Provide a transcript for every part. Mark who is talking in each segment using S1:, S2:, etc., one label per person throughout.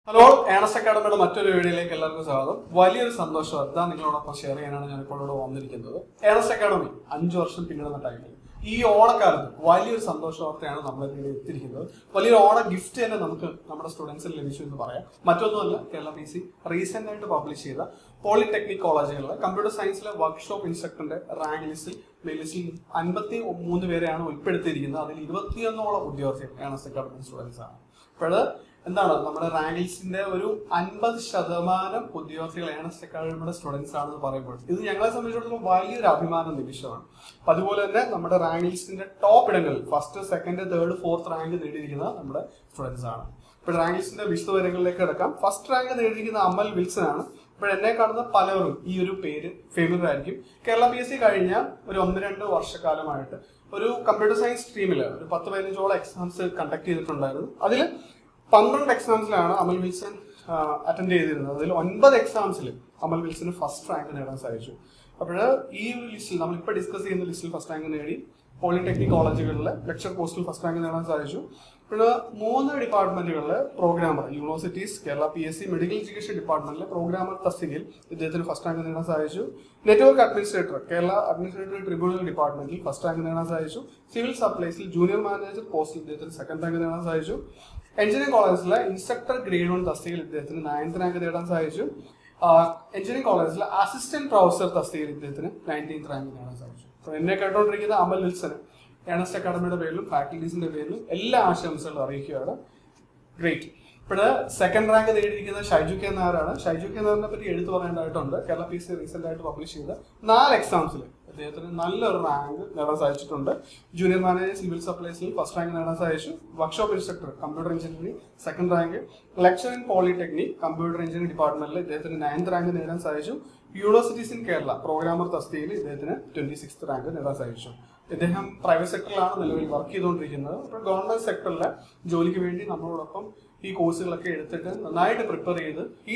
S1: Hello, Ernest അക്കാഡമിയുടെ മറ്റൊരു വീഡിയോയിലേക്ക് എല്ലാവർക്കും സ്വാഗതം. വലിയൊരു സന്തോഷം അതാ നിങ്ങളോടൊപ്പം ഷെയർ ചെയ്യാനാണ് ഞാൻ ഇപ്പോൾ ഇവിടെ വന്നിരിക്കുന്നത്. ഏണസ്റ്റ് അക്കാഡമി 5 വർഷം പിന്നിടുന്ന ടൈമിൽ ഈ ഓണക്കാലത്ത് വലിയൊരു സന്തോഷ വാർത്തയാണ് നമ്മളിവിടെ എത്തിയിരിക്കുന്നത്. വലിയൊരു ഓണ ഗിഫ്റ്റ് തന്നെ നമുക്ക് നമ്മുടെ സ്റ്റുഡൻസിന് ലഭിച്ചു എന്ന് പറയാം. മറ്റൊന്നുമല്ല, കേരള PC റീസെന്റ് ആയിട്ട് പബ്ലിഷ് ചെയ്ത പോളിടെക്നിക് കോളേജുകളിലെ കമ്പ്യൂട്ടർ സയൻസിലെ വർക്ക്ഷോപ്പ് ഇൻസ്ട്രക്ടറിന്റെ റാങ്ക് ലിസ്റ്റിൽ 53 പേരെയാണ് ഉൾപ്പെടുത്തിയിരിക്കുന്നത്. അതിൽ 21ഓളം ഉദ്യോഗസ്ഥർ ഏണസ്റ്റ് അക്കാഡമി സ്റ്റുഡൻസ് ആണ്. അപ്പോൾ എന്താണ് നമ്മുടെ റാങ്ക് ലിസ്റ്റിന്റെ ഒരു 50% ഉദ്യോഗസ്ഥകൾ ഏണസ്റ്റ് അക്കാഡമിയുടെ സ്റ്റുഡൻസ് ആണെന്ന് പറയുമ്പോൾ ഇത് ഞങ്ങളെ സംബന്ധിച്ചിടത്തോളം വലിയൊരു അഭിമാന നിമിഷമാണ്. അപ്പൊ അതുപോലെ തന്നെ നമ്മുടെ റാങ്ക് ലിസ്റ്റിന്റെ ടോപ്പ് ഇടങ്ങളിൽ 1st, 2nd, 3rd, 4th rank നേടിയിരിക്കുന്നത് നമ്മുടെ സ്റ്റുഡൻസ് ആണ്. ഇപ്പോൾ റാങ്ക് ലിസ്റ്റിന്റെ വിശദവിവരങ്ങളിലേക്ക് കിടക്കാം. ഫസ്റ്റ് റാങ്ക് നേടിയിരിക്കുന്ന അമൽ വിൽസൺ ആണ്. ഇപ്പോൾ എന്നെ കാണുന്ന പലരും ഈ ഒരു പേര് ഫേമസ് ആയിരിക്കും. കേരള PSC കഴിഞ്ഞ ഒരു 1-2 വർഷക്കാലമായിട്ട് ഒരു കമ്പ്യൂട്ടർ സയൻസ് സ്ട്രീമിൽ ഒരു 10-15ഓളം എക്സാംസ് കണ്ടക്ട് ചെയ്തിട്ടുണ്ടായിരുന്നു. അതിൽ 12 എക്സാംസിലാണ് അമൽ വിൽസൺ അറ്റൻഡ് ചെയ്തിരുന്നത്. അതിൽ 9 എക്സാംസിൽ അമൽ വിൽസന് ഫസ്റ്റ് റാങ്ക് നേടാൻ സാധിച്ചു. അപ്പോൾ ഈ ഒരു ലിസ്റ്റിൽ നമ്മളിപ്പോൾ ഡിസ്കസ് ചെയ്യുന്ന ലിസ്റ്റിൽ ഫസ്റ്റ് റാങ്ക് നേടി. പോളിടെക്നിക് കോളേജുകളിലെ ലെക്ചർ പോസ്റ്റിൽ ഫസ്റ്റ് റാങ്ക് നേടാൻ സാധിച്ചു. പിന്നെ 3 ഡിപ്പാർട്ട്മെന്റുകളിലെ programmer, universities, Kerala PSC medical education ഡിപ്പാർട്ട്മെന്റിലെ പ്രോഗ്രാമർ തസ്തികയിൽ ഇദ്ദേഹത്തിന് ഫസ്റ്റ് റാങ്ക് നേടാൻ സാധിച്ചു. Network administrator, Kerala administrative tribunal ഡിപ്പാർട്ട്മെന്റിൽ ഫസ്റ്റ് റാങ്ക് നേടാൻ സാധിച്ചു. സിവിൽ സപ്ലൈസിൽ ജൂനിയർ മാനേജർ പോസ്റ്റിൽ ഇദ്ദേഹത്തിന് സെക്കൻഡ് റാങ്ക് നേടാൻ സാധിച്ചു. എഞ്ചിനീയറിംഗ് കോളേജിലെ ഇൻസ്ട്രക്ടർ ഗ്രേഡ് 1 തസ്തികയിൽ ഇദ്ദേഹത്തിന് 9th റാങ്ക് നേടാൻ സാധിച്ചു. എഞ്ചിനീയറിംഗ് കോളേജിലെ അസിസ്റ്റന്റ് പ്രൊഫസർ തസ്തികയിൽ ഇദ്ദേഹത്തിന് 19th റാങ്ക് നേടാൻ സാധിച്ചു. അപ്പോൾ എന്നെ കേട്ടോണ്ടിരിക്കുന്ന അമൽ വിൽസന് ഏണസ്റ്റ് അക്കാഡമിയുടെ പേരിലും ഫാക്കൽറ്റീസിന്റെ പേരിലും എല്ലാ ആശംസകളും അറിയിക്കുകയാണ്. ഗ്രേറ്റ്. ഇപ്പോൾ സെക്കൻഡ് റാങ്ക് നേടിയിരിക്കുന്ന ഷൈജു കെ നായരാണ്. ഷൈജു കെ നായറിനെ പറ്റി എടുത്തു പറയേണ്ടതായിട്ടുണ്ട്. കേരള PSC റീസെന്റ് ആയിട്ട് പബ്ലിഷ് ചെയ്ത 4 എക്സാംസിൽ അദ്ദേഹത്തിന് നല്ലൊരു റാങ്ക് നേടാൻ സാധിച്ചിട്ടുണ്ട്. ജൂനിയർ മാനേജർ സിവിൽ സപ്ലൈസിൽ ഫസ്റ്റ് റാങ്ക് നേടാൻ സാധിച്ചു. Workshop instructor computer engineering second rank. Lecture in polytechnic computer engineering ഡിപ്പാർട്ട്മെന്റിൽ ഇദ്ദേഹത്തിന് 9th റാങ്ക് നേടാൻ സാധിച്ചു. യൂണിവേഴ്സിറ്റീസ് ഇൻ കേരള പ്രോഗ്രാമർ തസ്തികയിൽ ഇദ്ദേഹത്തിന് 26th റാങ്ക് നേടാൻ സാധിച്ചു. ഇദ്ദേഹം പ്രൈവറ്റ് സെക്ടറിലാണ് നിലവിൽ വർക്ക് ചെയ്തുകൊണ്ടിരിക്കുന്നത്. അപ്പോൾ ഗവൺമെന്റ് സെക്ടറിലെ ജോലിക്ക് വേണ്ടി നമ്മളോടൊപ്പം ഈ കോഴ്സുകളൊക്കെ എടുത്തിട്ട് നന്നായിട്ട് പ്രിപ്പയർ ചെയ്ത് ഈ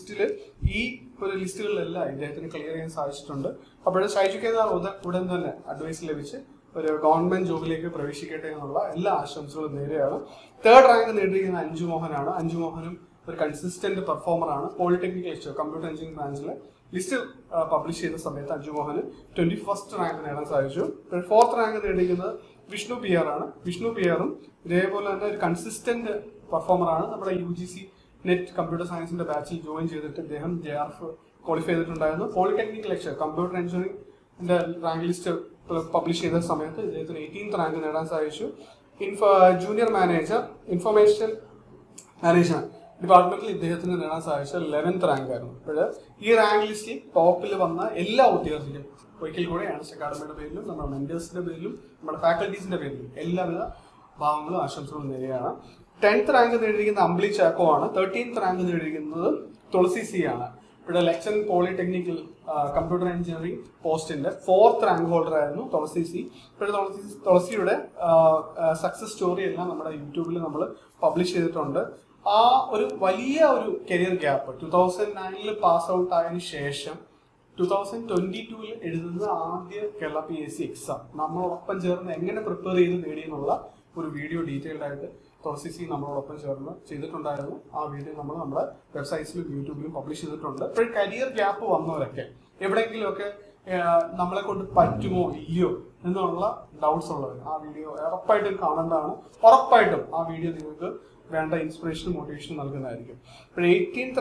S1: ലിസ്റ്റുകളിലെല്ലാം ഇദ്ദേഹത്തിന് ക്ലിയർ ചെയ്യാൻ സാധിച്ചിട്ടുണ്ട്. അപ്പോൾ ഷൈജു കെ നായർ ഉടൻ തന്നെ അഡ്വൈസ് ലഭിച്ച് ഒരു ഗവൺമെന്റ് ജോബിലേക്ക് പ്രവേശിക്കട്ടെ എന്നുള്ള എല്ലാ ആശംസകളും നേരെയാണ്. 3rd റാങ്ക് നേടിയിരിക്കുന്ന അഞ്ജു മോഹനാണ്. അഞ്ജു മോഹനും ഒരു കൺസിസ്റ്റന്റ് പെർഫോമർ ആണ്. പോളിടെക്നിക് ലെക്ചർ കമ്പ്യൂട്ടർ എഞ്ചിനീയറിംഗ് ബ്രാഞ്ചിലെ ലിസ്റ്റ് പബ്ലിഷ് ചെയ്ത സമയത്ത് അഞ്ജു മോഹന് 21st റാങ്ക് നേടാൻ സാധിച്ചു. 4th റാങ്ക് നേടിയിരിക്കുന്നത് വിഷ്ണു PR ആണ്. വിഷ്ണു PRും ഇതേപോലെ തന്നെ ഒരു കൺസിസ്റ്റന്റ് പെർഫോമർ ആണ്. നമ്മുടെ UGC നെറ്റ് കമ്പ്യൂട്ടർ സയൻസിന്റെ ബാച്ചിൽ ജോയിൻ ചെയ്തിട്ട് ഇദ്ദേഹം JRF ക്വാളിഫൈ ചെയ്തിട്ടുണ്ടായിരുന്നു. പോളിടെക്നിക് ലെക്ചർ കമ്പ്യൂട്ടർ എഞ്ചിനീയറിംഗിന്റെ റാങ്ക് ലിസ്റ്റ് പബ്ലിഷ് ചെയ്ത സമയത്ത് ഇദ്ദേഹത്തിന് 18th റാങ്ക് നേടാൻ സാധിച്ചു. ജൂനിയർ മാനേജർ ഇൻഫർമേഷൻ മാനേജ്മെന്റ് ഡിപ്പാർട്ട്മെന്റിൽ ഇദ്ദേഹത്തിന് നേടാൻ സാധിച്ച 11th റാങ്ക് ആയിരുന്നു. അപ്പോൾ ഈ റാങ്ക് ലിസ്റ്റിൽ ടോപ്പിൽ വന്ന എല്ലാ ഉദ്യോഗസ്ഥരും ഒരിക്കൽ കൂടെ ഏണസ്റ്റ് അക്കാഡമിയുടെ പേരിലും നമ്മുടെ മെന്റേഴ്സിന്റെ പേരിലും നമ്മുടെ ഫാക്കൽറ്റീസിന്റെ പേരിലും എല്ലാവിധ ഭാവങ്ങളും ആശംസകളും നേരെയാണ്. 10th റാങ്ക് നേടിയിരിക്കുന്ന അംബ്ലി ചാക്കോ ആണ്. 13th റാങ്ക് നേടിയിരിക്കുന്നത് തുളസി C ആണ്. ഇവിടെ ലെക്ചർ പോളിടെക്നിക്കൽ കമ്പ്യൂട്ടർ എഞ്ചിനീയറിംഗ് പോസ്റ്റിന്റെ 4th റാങ്ക് ഹോൾഡർ ആയിരുന്നു തുളസി C. ഇപ്പോൾ തുളസിയുടെ സക്സസ് സ്റ്റോറി എല്ലാം നമ്മുടെ യൂട്യൂബിൽ നമ്മൾ പബ്ലിഷ് ചെയ്തിട്ടുണ്ട്. ആ ഒരു വലിയ ഒരു കരിയർ ഗ്യാപ്പ് 2009 പാസ് ഔട്ട് ആയതിനു ശേഷം 2022 എഴുതുന്ന ആദ്യ കേരള PSC എക്സാം നമ്മളോടൊപ്പം ചേർന്ന് എങ്ങനെ പ്രിപ്പയർ ചെയ്ത് നേടിയെന്നുള്ള ഒരു വീഡിയോ ഡീറ്റെയിൽഡ് ആയിട്ട് തുളസി C നമ്മളോടൊപ്പം ചേർന്ന് ചെയ്തിട്ടുണ്ടായിരുന്നു. ആ വീഡിയോ നമ്മൾ നമ്മുടെ വെബ്സൈറ്റ്സിലും യൂട്യൂബിലും പബ്ലിഷ് ചെയ്തിട്ടുണ്ട്. ഇപ്പോൾ കരിയർ ഗ്യാപ്പ് വന്നവരൊക്കെ എവിടെയെങ്കിലുമൊക്കെ നമ്മളെ കൊണ്ട് പറ്റുമോ ഇല്ലയോ എന്നുള്ള ഡൗട്ട്സ് ഉള്ളവർ ആ വീഡിയോ ഉറപ്പായിട്ടും കാണേണ്ടതാണ്. ഉറപ്പായിട്ടും ആ വീഡിയോ നിങ്ങൾക്ക് വേണ്ട ഇൻസ്പിറേഷനും മോട്ടിവേഷനും നൽകുന്നതായിരിക്കും. ഇപ്പോൾ 15th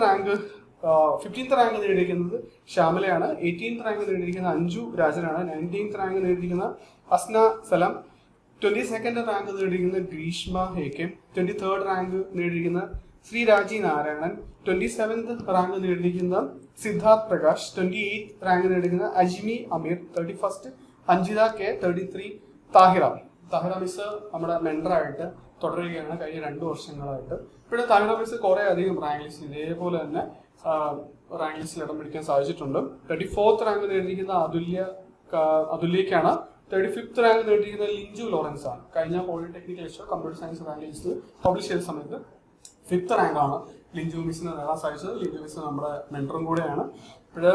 S1: റാങ്ക് നേടിയിരിക്കുന്നത് ശ്യാമലയാണ്. 18th റാങ്ക് നേടിയിരിക്കുന്ന അഞ്ജു രാജനാണ്. 19th റാങ്ക് നേടിയിരിക്കുന്ന അസ്ന സലാം. 22nd റാങ്ക് നേടിയിരിക്കുന്ന ഗ്രീഷ്മ AK. 23rd റാങ്ക് നേടിയിരിക്കുന്ന ശ്രീ രാജി നാരായണൻ. 27th റാങ്ക് നേടിയിരിക്കുന്ന സിദ്ധാർത്ഥ് പ്രകാശ്. 28th റാങ്ക് നേടിയിരിക്കുന്ന Ajmi Ameer. 31st Anjitha K. 33 Thahira miss നമ്മുടെ മെന്ററായിട്ട് തുടരുകയാണ് കഴിഞ്ഞ 2 വർഷങ്ങളായിട്ട്. ഇവിടെ താഹിറ മിസ് കുറെ അധികം റാങ്ക് ലിസ്റ്റിൽ ഇതേപോലെ തന്നെ റാങ്ക് ലിസ്റ്റിൽ ഇടം പിടിക്കാൻ സാധിച്ചിട്ടുണ്ട്. 34th റാങ്ക് നേടിയിരിക്കുന്ന അതുല്യക്കാണ്. 35th റാങ്ക് നേടിയിരിക്കുന്ന ലിഞ്ചു ലോറൻസ് ആണ്. കഴിഞ്ഞ polytechnic lecture computer science rank list publish ചെയ്ത സമയത്ത് 5th റാങ്കാണ് ലിഞ്ചു മിസ്സിന് നേടാൻ സാധിച്ചത്. ലിഞ്ചു മിസ് നമ്മുടെ മെന്ററും കൂടെയാണ്. ഇപ്പോൾ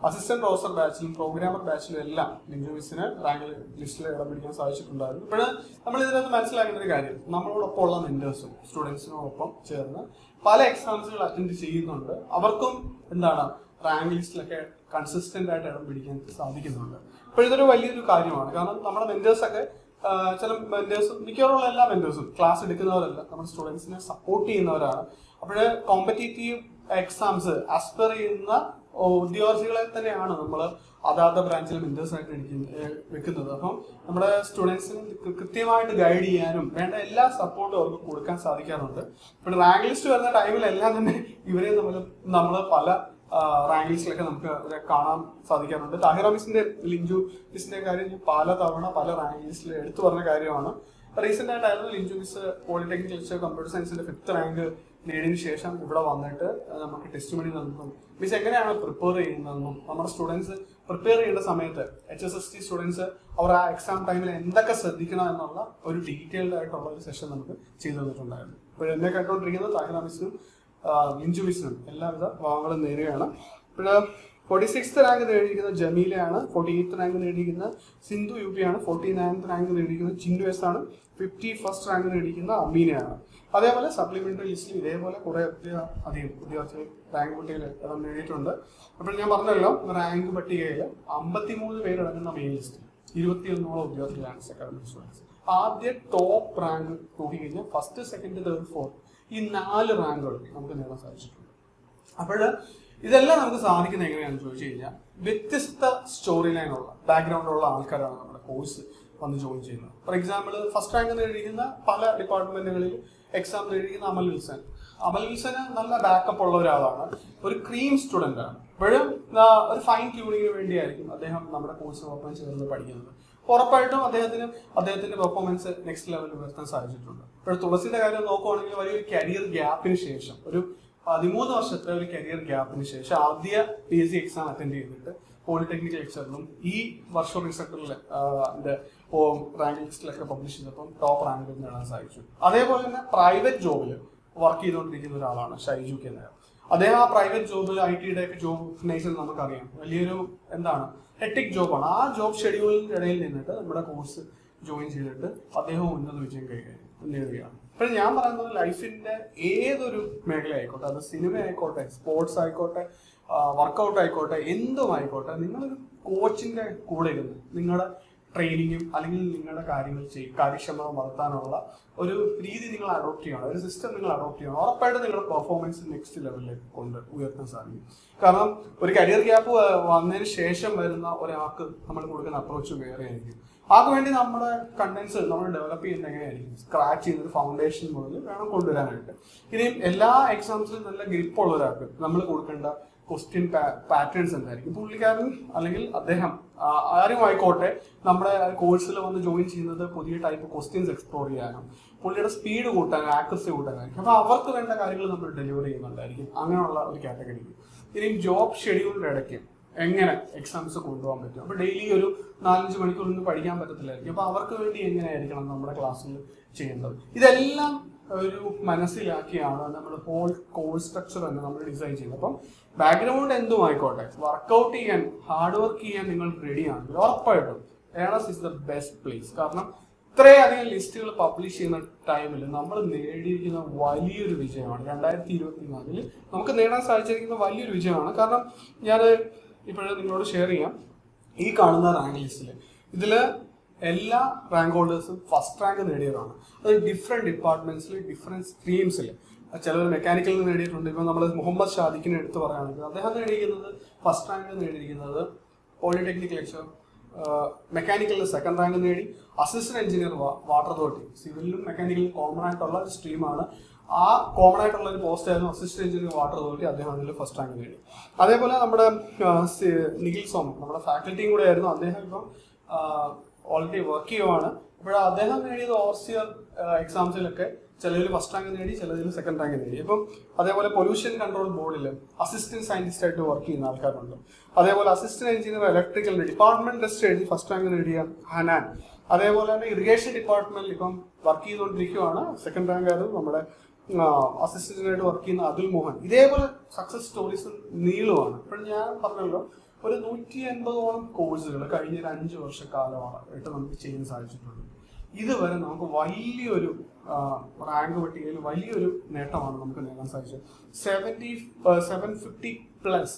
S1: അസിസ്റ്റന്റ് പ്രൊഫസർ ബാച്ചിലും പ്രോഗ്രാമർ ബാച്ചിലും എല്ലാം ലിഞ്ചു മിസ്സിന് റാങ്ക് ലിസ്റ്റിൽ ഇടം പിടിക്കാൻ സാധിച്ചിട്ടുണ്ടായിരുന്നു. ഇപ്പോൾ നമ്മൾ ഇതിനകത്ത് മനസ്സിലാക്കേണ്ട ഒരു കാര്യം, നമ്മളോടൊപ്പം ഉള്ള മെന്റേഴ്സും സ്റ്റുഡൻസിനോടൊപ്പം ചേർന്ന് പല എക്സാംസുകൾ അറ്റൻഡ് ചെയ്യുന്നുണ്ട്. അവർക്കും എന്താണ് റാങ്ക് ലിസ്റ്റിലൊക്കെ കൺസിസ്റ്റന്റ് ആയിട്ട് ഇടം പിടിക്കാൻ സാധിക്കുന്നുണ്ട്. അപ്പോൾ ഇതൊരു വലിയൊരു കാര്യമാണ്. കാരണം നമ്മുടെ മെന്റേഴ്സൊക്കെ ചില മെന്റേഴ്സും മിക്കവാറുള്ള എല്ലാ മെന്റേഴ്സും ക്ലാസ് എടുക്കുന്നവരല്ല, നമ്മുടെ സ്റ്റുഡൻസിനെ സപ്പോർട്ട് ചെയ്യുന്നവരാണ്. അപ്പോൾ കോമ്പറ്റേറ്റീവ് എക്സാംസ് ആസ്പയർ ചെയ്യുന്ന ഉദ്യോഗാർത്ഥികളെ തന്നെയാണ് നമ്മൾ അതാത് ബ്രാഞ്ചിൽ മെന്റേഴ്സ് ആയിട്ട് വെക്കുന്നത്. അപ്പം നമ്മുടെ സ്റ്റുഡൻസിന് കൃത്യമായിട്ട് ഗൈഡ് ചെയ്യാനും വേണ്ട എല്ലാ സപ്പോർട്ടും അവർക്ക് കൊടുക്കാൻ സാധിക്കാറുണ്ട്. ഇപ്പോൾ റാങ്ക് ലിസ്റ്റ് വരുന്ന ടൈമിലെല്ലാം തന്നെ ഇവരെ നമ്മൾ പല റാങ്ക് ലിസ്റ്റിലൊക്കെ നമുക്ക് കാണാൻ സാധിക്കാറുണ്ട്. താഹിറ മിസ്സിന്റെ ലിഞ്ചു മിസ്സിന്റെ കാര്യം പല തവണ പല റാങ്ക് ലിസ്റ്റിൽ എടുത്തു പറഞ്ഞ കാര്യമാണ്. റീസെന്റ് ആയിട്ടായിരുന്നു Linju miss polytechnic lecture computer സയൻസിന്റെ 5th റാങ്ക് നേടിയതിനു ശേഷം ഇവിടെ വന്നിട്ട് നമുക്ക് ടെസ്റ്റ് മണി നൽകും. മിസ് എങ്ങനെയാണ് പ്രിപ്പയർ ചെയ്യുന്നതെന്നും നമ്മുടെ സ്റ്റുഡൻസ് പ്രിപ്പയർ ചെയ്യേണ്ട സമയത്ത് HSST സ്റ്റുഡൻസ് അവർ ആ എക്സാം ടൈമിൽ എന്തൊക്കെ ശ്രദ്ധിക്കണം എന്നുള്ള ഒരു ഡീറ്റെയിൽഡ് ആയിട്ടുള്ള ഒരു സെഷൻ നമുക്ക് ചെയ്തു തന്നിട്ടുണ്ടായിരുന്നു. ഇപ്പോൾ എന്നെ കേട്ടുകൊണ്ടിരിക്കുന്നത് താഹിറ മിസ്സിനും ലിഞ്ചു മിസ്സിനും എല്ലാവിധ ഭാവങ്ങളും നേരുകയാണ്. ഇപ്പോൾ 46th റാങ്ക് നേടിയിരിക്കുന്ന ജമീലയാണ്, 48th റാങ്ക് നേടിയിരിക്കുന്ന സിന്ധു UP ആണ്, 49th റാങ്ക് നേടിയിരിക്കുന്ന ചിന്നു S ആണ്, 51st റാങ്ക് നേടിയിരിക്കുന്ന അമീനയാണ്. അതേപോലെ സപ്ലിമെന്ററി ലിസ്റ്റിൽ ഇതേപോലെ കുറെ അധികം വിദ്യാർത്ഥികൾ റാങ്ക് പട്ടികയിൽ ഇടം നേടിയിട്ടുണ്ട്. അപ്പോൾ ഞാൻ പറഞ്ഞല്ലോ, റാങ്ക് പട്ടികയിൽ 53 പേരടങ്ങുന്ന മെയിൻ ലിസ്റ്റിൽ 21 വിദ്യാർത്ഥികളാണ് അക്കാഡമിക് സ്റ്റുഡൻസ്. ആദ്യ ടോപ്പ് റാങ്ക് നോക്കിക്കഴിഞ്ഞാൽ 1st, 2nd, 3rd, 4th ഈ 4 റാങ്കുകൾ നമുക്ക് നേടാൻ സാധിച്ചിട്ടുണ്ട്. അപ്പോൾ ഇതെല്ലാം നമുക്ക് സാധിക്കുന്നത് എങ്ങനെയാണെന്ന് ചോദിച്ചു കഴിഞ്ഞാൽ വ്യത്യസ്ത സ്റ്റോറി ലൈനുള്ള ബാക്ക്ഗ്രൗണ്ടുള്ള ആൾക്കാരാണ് നമ്മുടെ കോഴ്സ് വന്ന് ജോയിൻ ചെയ്യുന്നത്. ഫോർ എക്സാമ്പിൾ 1st റാങ്ക് നേടിയിരിക്കുന്ന പല ഡിപ്പാർട്ട്മെന്റുകളിൽ എക്സാം നേടിയിരിക്കുന്ന അമൽ വിൽസന് നല്ല ബാക്കപ്പ് ഉള്ള ഒരാളാണ്, ഒരു ക്രീം സ്റ്റുഡൻ്റ് ആണ്. ഇപ്പോഴും ഒരു ഫൈൻ ട്യൂണിങ്ങിന് വേണ്ടിയായിരിക്കും അദ്ദേഹം നമ്മുടെ കോഴ്സിനൊപ്പം ചേർന്ന് പഠിക്കുന്നത്. ഉറപ്പായിട്ടും അദ്ദേഹത്തിന്റെ പെർഫോമൻസ് നെക്സ്റ്റ് ലെവലിൽ ഉയർത്താൻ സാധിച്ചിട്ടുണ്ട്. ഇപ്പോൾ തുളസിയുടെ കാര്യം നോക്കുവാണെങ്കിൽ വലിയൊരു കരിയർ ഗ്യാപ്പിന് ശേഷം, ഒരു 13 വർഷത്തെ ഒരു കരിയർ ഗ്യാപ്പിന് ശേഷം ആദ്യ PSC എക്സാം അറ്റൻഡ് ചെയ്തിട്ട് പോളിടെക്നിക് ലെക്ചറിലും ഈ വർഷം റിസൾട്ടിൽ റാങ്ക് ലിസ്റ്റിലൊക്കെ പബ്ലിഷ് ചെയ്തപ്പം ടോപ്പ് റാങ്ക് നേടാൻ സാധിച്ചു. അതേപോലെ തന്നെ പ്രൈവറ്റ് ജോബിൽ വർക്ക് ചെയ്തുകൊണ്ടിരിക്കുന്ന ഒരാളാണ് ഷൈജു കെ നായർ. അദ്ദേഹം ആ പ്രൈവറ്റ് ജോബിൽ IT-യുടെ ഒക്കെ ജോബ് നേച്ചർ നമുക്കറിയാം, വലിയൊരു ഹെക്ടിക് ജോബാണ്. ആ ജോബ് ഷെഡ്യൂളിന്റെ ഇടയിൽ നിന്നിട്ട് നമ്മുടെ കോഴ്സ് ജോയിൻ ചെയ്തിട്ട് അദ്ദേഹം ഉന്നത വിജയം നേടുകയാണ്. അപ്പോൾ ഞാൻ പറയുന്നത് ലൈഫിന്റെ ഏതൊരു മേഖല ആയിക്കോട്ടെ, അത് സിനിമ ആയിക്കോട്ടെ, സ്പോർട്സ് ആയിക്കോട്ടെ, വർക്കൗട്ട് ആയിക്കോട്ടെ, എന്തും ആയിക്കോട്ടെ, നിങ്ങളൊരു കോച്ചിന്റെ കൂടെ ഇരുന്ന് നിങ്ങളുടെ ട്രെയിനിങ്ങും അല്ലെങ്കിൽ നിങ്ങളുടെ കാര്യങ്ങൾ കാര്യക്ഷമത വളർത്താനുള്ള ഒരു രീതി നിങ്ങൾ അഡോപ്റ്റ് ചെയ്യണം, ഒരു സിസ്റ്റം നിങ്ങൾ അഡോപ്റ്റ് ചെയ്യണം. ഉറപ്പായിട്ടും നിങ്ങളുടെ പെർഫോമൻസ് നെക്സ്റ്റ് ലെവലിലേക്ക് ഉയർത്താൻ സാധിക്കും. കാരണം ഒരു കരിയർ ഗ്യാപ്പ് വന്നതിന് ശേഷം വരുന്ന ഒരാൾക്ക് നമ്മൾ കൊടുക്കുന്ന അപ്രോച്ച് വേറെ ആയിരിക്കും. അതുവേണ്ടി നമ്മുടെ കണ്ടന്റ്സ് നമ്മൾ ഡെവലപ്പ് ചെയ്യുന്നത് എങ്ങനെയായിരിക്കും, സ്ക്രാച്ച് ചെയ്തൊരു ഫൗണ്ടേഷൻ മുതൽ വേണം കൊണ്ടുവരാനായിട്ട്. ഇനിയും എല്ലാ എക്സാംസിലും നല്ല ഗ്രിപ്പുള്ള ഒരാൾക്ക് നമ്മൾ കൊടുക്കേണ്ട ക്വസ്റ്റ്യൻ പാറ്റേൺസ് എന്തായിരിക്കും. പുള്ളിക്കാരൻ അല്ലെങ്കിൽ അദ്ദേഹം ആരും ആയിക്കോട്ടെ നമ്മുടെ കോഴ്സിൽ വന്ന് ജോയിൻ ചെയ്യുന്നത് പുതിയ ടൈപ്പ് ക്വസ്റ്റ്യൻസ് എക്സ്പ്ലോർ ചെയ്യാനും പുള്ളിയുടെ സ്പീഡ് കൂട്ടാനും ആക്യുറസി കൂട്ടാനായിരിക്കും. അപ്പോൾ അവർക്ക് വേണ്ട കാര്യങ്ങൾ നമ്മൾ ഡെലിവർ ചെയ്യുന്നുണ്ടായിരിക്കും, അങ്ങനെയുള്ള ഒരു കാറ്റഗറിക്ക്. ഇനിയും ജോബ് ഷെഡ്യൂളിന്റെ ഇടയ്ക്ക് എങ്ങനെ എക്സാംസ് കൊണ്ടുപോകാൻ പറ്റും. അപ്പോൾ ഡെയിലി ഒരു 4-5 മണിക്കൂറൊന്നും പഠിക്കാൻ പറ്റത്തില്ലായിരിക്കും. അപ്പോൾ അവർക്ക് വേണ്ടി എങ്ങനെയായിരിക്കണം നമ്മുടെ ക്ലാസ്സിൽ ചെയ്യേണ്ടത്. ഇതെല്ലാം ഒരു മനസ്സിലാക്കിയാണ് നമ്മൾ ഹോൾ കോഴ്സ് സ്ട്രക്ചർ തന്നെ നമ്മൾ ഡിസൈൻ ചെയ്യുന്നത്. അപ്പം ബാക്ക്ഗ്രൗണ്ട് എന്തും ആയിക്കോട്ടെ, വർക്കൗട്ട് ചെയ്യാൻ, ഹാർഡ് വർക്ക് ചെയ്യാൻ നിങ്ങൾ റെഡിയാണെങ്കിൽ ഉറപ്പായിട്ടും Earnest is the best place. കാരണം ഇത്രയധികം ലിസ്റ്റുകൾ പബ്ലിഷ് ചെയ്യുന്ന ടൈമിൽ നമ്മൾ നേടിയിരിക്കുന്ന വലിയൊരു വിജയമാണ്. 2024 നമുക്ക് നേടാൻ സാധിച്ചിരിക്കുന്ന വലിയൊരു വിജയമാണ്. കാരണം ഞാൻ ഇപ്പോഴും നിങ്ങളോട് ഷെയർ ചെയ്യാം, ഈ കാണുന്ന റാങ്ക് ലിസ്റ്റിൽ ഇതിൽ എല്ലാ റാങ്ക് ഹോൾഡേഴ്സും 1st റാങ്ക് നേടിയവരാണ്. അത് ഡിഫറെന്റ് ഡിപ്പാർട്ട്മെന്റ്സിൽ, ഡിഫറെന്റ് സ്ട്രീംസിൽ. ചിലർ മെക്കാനിക്കലിൽ നേടിയിട്ടുണ്ട്. ഇപ്പം നമ്മൾ മുഹമ്മദ് ഷാദിഖിനെ എടുത്ത് പറയുകയാണെങ്കിൽ അദ്ദേഹം നേടിയിരിക്കുന്നത് 1st റാങ്ക് നേടിയിരിക്കുന്നത് പോളിടെക്നിക് ലെക്ചർ, മെക്കാനിക്കലിൽ 2nd റാങ്ക് നേടി. അസിസ്റ്റന്റ് എഞ്ചിനീയർ വാട്ടർ അതോറിറ്റി, സിവിലിലും മെക്കാനിക്കലിലും കോമൺ ആയിട്ടുള്ള ഒരു സ്ട്രീമാണ്. ആ കോമൺ ആയിട്ടുള്ള ഒരു പോസ്റ്റ് ആയിരുന്നു അസിസ്റ്റന്റ് എഞ്ചിനീയർ വാട്ടർ അതോറിറ്റി. അദ്ദേഹം അതിൽ 1st റാങ്ക് നേടി. അതേപോലെ നമ്മുടെ നിഖിൽ സോം നമ്മുടെ ഫാക്കൽറ്റിയും കൂടെ ആയിരുന്നു. അദ്ദേഹം ഇപ്പം ഓൾറെഡി വർക്ക് ചെയ്യുവാണ്. അപ്പോൾ അദ്ദേഹം നേടിയത് ഓവർസിയർ എക്സാംസിലൊക്കെ ചിലതിൽ 1st റാങ്ക് നേടി, ചിലതിൽ 2nd റാങ്ക് നേടി. ഇപ്പം അതേപോലെ പൊല്യൂഷൻ കൺട്രോൾ ബോർഡിൽ അസിസ്റ്റന്റ് സയന്റിസ്റ്റ് ആയിട്ട് വർക്ക് ചെയ്യുന്ന ആൾക്കാരുണ്ട്. അതേപോലെ assistant engineer electrical department test എഴുതി 1st റാങ്ക് നേടിയ ഹനാൻ. അതേപോലെ തന്നെ ഇറിഗേഷൻ ഡിപ്പാർട്ട്മെന്റിൽ ഇപ്പം വർക്ക് ചെയ്തുകൊണ്ടിരിക്കുകയാണ്. 2nd റാങ്ക് ആയിരുന്നു നമ്മുടെ അസിസ്റ്റന്റായിട്ട് വർക്ക് ചെയ്യുന്ന അതുൽ മോഹൻ. ഇതേപോലെ സക്സസ് സ്റ്റോറീസ് നീളുവാണ്. ഇപ്പോൾ ഞാൻ പറഞ്ഞല്ലോ, ഒരു 150ഓളം കോഴ്സുകൾ കഴിഞ്ഞ ഒരു 5 വർഷക്കാലമായിട്ട് നമുക്ക് ചെയ്യാൻ സാധിച്ചിട്ടുണ്ട്. ഇതുവരെ നമുക്ക് വലിയൊരു റാങ്ക് പട്ടികയിൽ വലിയൊരു നേട്ടമാണ് നമുക്ക് നേടാൻ സാധിച്ചത്. 750 പ്ലസ്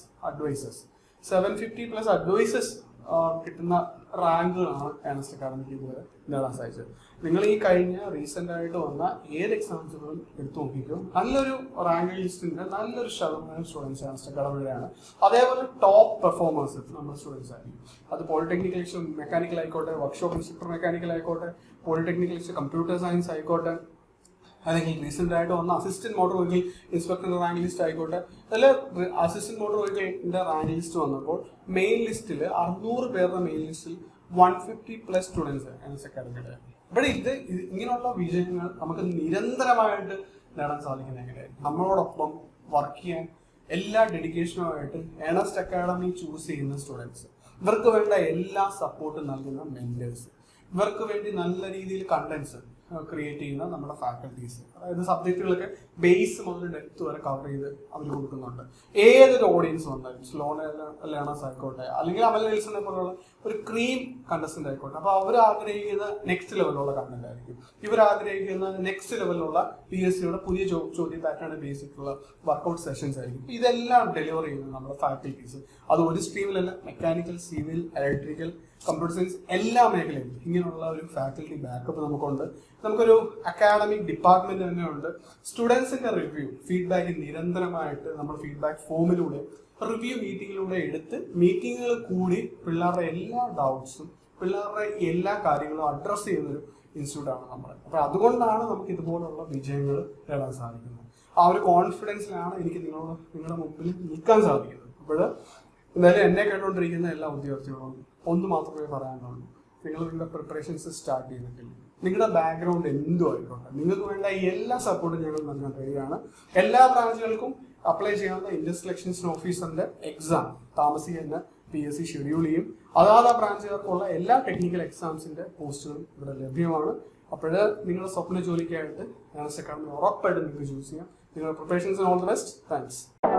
S1: അഡ്വൈസേഴ്സ് കിട്ടുന്ന റാങ്കുകളാണ് ഏണസ്റ്റ് അക്കാഡമിക്ക് ഇതുവരെ നേടാൻ സാധിച്ചത്. നിങ്ങൾ ഈ കഴിഞ്ഞ റീസെന്റ് ആയിട്ട് വന്ന ഏത് എക്സാംസുകളും എടുത്തു നോക്കിക്കോ, നല്ലൊരു റാങ്ക് ലിസ്റ്റിന്റെ നല്ലൊരു ശതമാനം സ്റ്റുഡൻസ് ഏണസ്റ്റ് അക്കാഡമിയുടെയാണ്. അതേപോലെ ടോപ്പ് പെർഫോമേഴ്സ് നമ്മുടെ സ്റ്റുഡൻസ് ആയിരിക്കും. അത് പോളിടെക്നിക്കൽ മെക്കാനിക്കൽ ആയിക്കോട്ടെ, വർക്ക്ഷോപ്പ് ഇൻസ്ട്രക്ടർ മെക്കാനിക്കൽ ആയിക്കോട്ടെ, പോളിടെക്നിക്കൽ കമ്പ്യൂട്ടർ സയൻസ് ആയിക്കോട്ടെ, അല്ലെങ്കിൽ റീസെന്റ് ആയിട്ട് വന്ന അസിസ്റ്റന്റ് മോട്ടോർ വെഹിക്കിൾ ഇൻസ്പെക്ടറിന്റെ റാങ്ക് ലിസ്റ്റ് ആയിക്കോട്ടെ. അതിൽ അസിസ്റ്റന്റ് മോട്ടോർ വെഹിക്കിളിന്റെ റാങ്ക് ലിസ്റ്റ് വന്നപ്പോൾ മെയിൻ ലിസ്റ്റിൽ 600 പേരുടെ മെയിൻ ലിസ്റ്റിൽ 150 പ്ലസ് സ്റ്റുഡൻസ് ഏണസ്റ്റ് അക്കാഡമിയുടെ. ഇവിടെ ഇങ്ങനെയുള്ള വിജയങ്ങൾ നമുക്ക് നിരന്തരമായിട്ട് നേടാൻ സാധിക്കുന്ന എങ്ങനെയായിരിക്കും? നമ്മളോടൊപ്പം വർക്ക് ചെയ്യാൻ എല്ലാ ഡെഡിക്കേഷനുമായിട്ട് ഏണസ്റ്റ് അക്കാഡമി ചൂസ് ചെയ്യുന്ന സ്റ്റുഡൻസ്, ഇവർക്ക് വേണ്ട എല്ലാ സപ്പോർട്ടും നൽകുന്ന മെന്റേഴ്സ്, ഇവർക്ക് വേണ്ടി നല്ല രീതിയിൽ കണ്ടന്റ്സ് ക്രിയേറ്റ് ചെയ്യുന്ന നമ്മുടെ ഫാക്കൽറ്റീസ്, അതായത് സബ്ജക്റ്റുകളൊക്കെ ബേസ് മുതൽ ഡെപ്ത് വരെ കവർ ചെയ്ത് അവർ കൊടുക്കുന്നുണ്ട്. ഏതൊരു ഓഡിയൻസ് വന്നാലും സ്ലോ ലേണേഴ്സ് ആയിക്കോട്ടെ, അല്ലെങ്കിൽ അമൽ നെൽസനെ പോലുള്ള ഒരു ക്രീം കണ്ടസ്റ്റന്റ് ആയിക്കോട്ടെ, അപ്പൊ അവർ ആഗ്രഹിക്കുന്ന നെക്സ്റ്റ് ലെവലുള്ള കണ്ടന്റ് ആയിരിക്കും. ഇവർ ആഗ്രഹിക്കുന്ന നെക്സ്റ്റ് ലെവലിലുള്ള PSCയുടെ പുതിയ ചോദ്യ പാറ്റേൺ ബേസിക്കുള്ള വർക്കൗട്ട് സെഷൻസ് ആയിരിക്കും. ഇതെല്ലാം ഡെലിവർ ചെയ്യുന്നത് നമ്മുടെ ഫാക്കൽറ്റീസ്. അത് ഒരു സ്ട്രീമിലല്ല, mechanical, civil, electrical, computer science എല്ലാ മേഖലയിലും ഇങ്ങനെയുള്ള ഒരു ഫാക്കൽറ്റി ബാക്കപ്പ് നമുക്കുണ്ട്. നമുക്കൊരു അക്കാഡമിക് ഡിപ്പാർട്ട്മെന്റ് തന്നെ ഉണ്ട്. സ്റ്റുഡൻസിന്റെ റിവ്യൂ ഫീഡ്ബാക്ക് നിരന്തരമായിട്ട് നമ്മൾ ഫീഡ്ബാക്ക് ഫോമിലൂടെ റിവ്യൂ മീറ്റിങ്ങിലൂടെ എടുത്ത് മീറ്റിങ്ങുകൾ കൂടി പിള്ളേരുടെ എല്ലാ ഡൗട്ട്സും പിള്ളേരുടെ എല്ലാ കാര്യങ്ങളും അഡ്രസ്സ് ചെയ്യുന്നൊരു ഇൻസ്റ്റിറ്റ്യൂട്ടാണ് നമ്മൾ. അപ്പൊ അതുകൊണ്ടാണ് നമുക്ക് ഇതുപോലുള്ള വിജയങ്ങൾ നേടാൻ സാധിക്കുന്നത്. ആ ഒരു കോൺഫിഡൻസിലാണ് എനിക്ക് നിങ്ങളുടെ മുമ്പിൽ നിൽക്കാൻ സാധിക്കുന്നത്. അപ്പോൾ എന്തായാലും എന്നെ കേട്ടുകൊണ്ടിരിക്കുന്ന എല്ലാ ഉദ്യോഗാർത്ഥികളോടും ഒന്ന് മാത്രമേ പറയാനുള്ളൂ, നിങ്ങളുടെ പ്രിപ്പറേഷൻസ് സ്റ്റാർട്ട് ചെയ്തിട്ടില്ല, നിങ്ങളുടെ ബാക്ക്ഗ്രൗണ്ട് എന്തും ആയിക്കോട്ടെ, നിങ്ങൾക്ക് വേണ്ട എല്ലാ സപ്പോർട്ടും ഞങ്ങൾ നൽകാൻ കഴിയുകയാണ്. എല്ലാ ബ്രാഞ്ചുകൾക്കും അപ്ലൈ ചെയ്യാവുന്ന ഇൻഡസ് സെലക്ഷൻ ഓഫീസറിന്റെ എക്സാം താമസിക്കുന്ന PSC ഷെഡ്യൂൾ ചെയ്യും. അതാത് ബ്രാഞ്ചുകാർക്കുള്ള എല്ലാ ടെക്നിക്കൽ എക്സാംസിന്റെ പോസ്റ്റുകളും ഇവിടെ ലഭ്യമാണ്. അപ്പോൾ നിങ്ങളുടെ സ്വപ്ന ജോലിക്കായിട്ട് ഏണസ്റ്റ് അക്കാഡമി ഉറപ്പായിട്ടും നിങ്ങൾക്ക് ചൂസ് ചെയ്യാം. നിങ്ങളുടെ preparations all the best. Thanks.